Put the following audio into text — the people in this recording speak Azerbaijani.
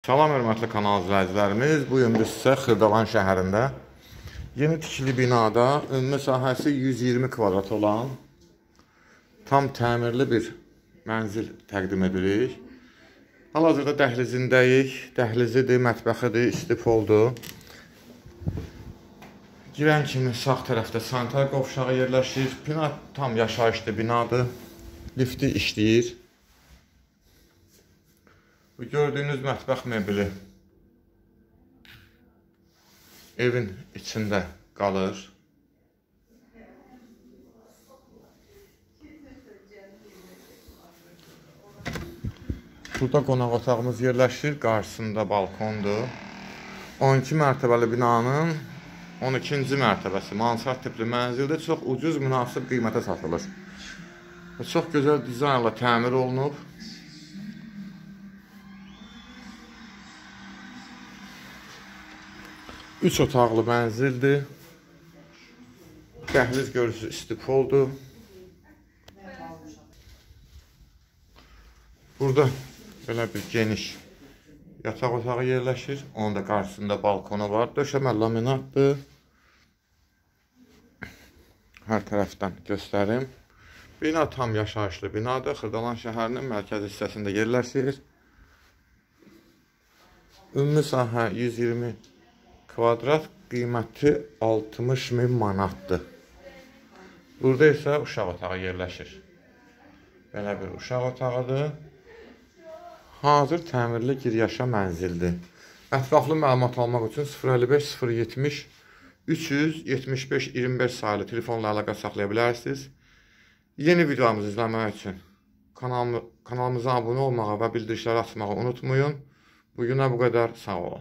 Salam hörmətli kanal izləyicilərimiz. Bu gün biz sizə Xırdalan şəhərində yeni tikili binada ümumi sahəsi 120 kvadrat olan tam təmirli bir mənzil təqdim edirik. Hal-hazırda dəhlizindəyik. Dəhlizidir, mətbəxidir, istifoldur. Girən kimi sağ tərəfdə sanitar qovşağı yerləşir. Bina tam yaşayışlı binadır. Lifti işləyir. Bu gördüyünüz mətbəx mebeli evin içində qalır. Burada qonaq otağımız yerləşir. Qarşısında balkondur. 12 mərtəbəli binanın 12-ci mərtəbəsi mansard tipli mənzildir. Çox ucuz, münasib qiymətə satılır. Çox gözəl dizaynla təmir olunub. Üç otaqlı mənzildir. Dəhliz görürsünüz, istifoldur. Burada belə bir geniş yataq otağı yerləşir. Onun da qarşısında balkonu var. Döşəmə laminatdır. Hər tərəfdən göstərim. Bina tam yaşayışlı binadır. Xırdalan şəhərinin mərkəzi hissəsində yerləşir. Ümumi sahə 120 kvadrat, qiyməti 60.000 manatdır. Burada isə uşaq otağı yerləşir. Belə bir uşaq otağıdır. Hazır təmirli giryaşa mənzildir. Ətraflı məlumat almaq üçün 055 070 375 25 sayılı telefonla əlaqə saxlaya bilərsiniz. Yeni videomuzu izləmək üçün kanalımıza abunə olmağı və bildirişləri açmağı unutmayın. Bugünə bu qədər. Sağ olun.